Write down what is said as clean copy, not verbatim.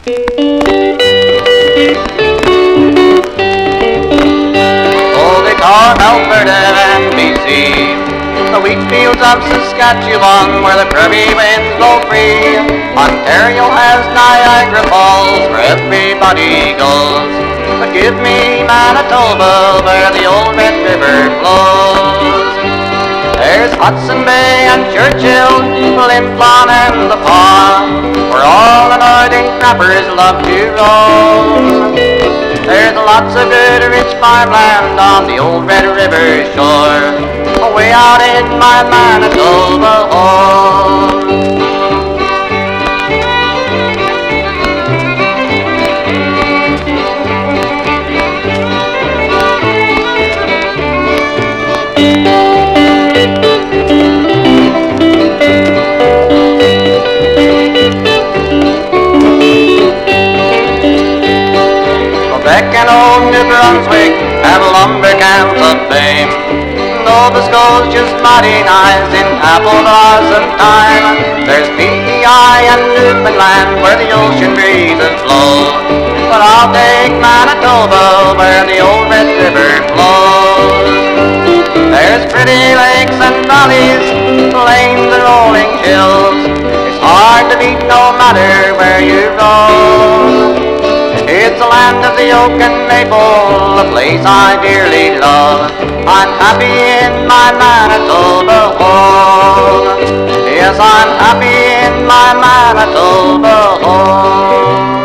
Corn, Alberta and BC, the wheat fields of Saskatchewan where the prairie winds blow free. Ontario has Niagara Falls where everybody goes, but give me Manitoba where the old Red River flows. There's Hudson Bay and Churchill, Limplon and the Paw, where all the northern crappers love to roam. There's lots of good rich farmland on the old Red River shore, away out in my Manitoba home. Quebec and old New Brunswick have lumber camps of fame. Nova Scotia's mighty nice in apple blossom time. There's PEI and Newfoundland where the ocean breezes blow, but I'll take Manitoba where the old Red River flows. There's pretty lakes and valleys, plains and rolling hills. It's hard to beat no matter where you go. It's the land of the oak and maple, a place I dearly love. I'm happy in my Manitoba home. Yes, I'm happy in my Manitoba home.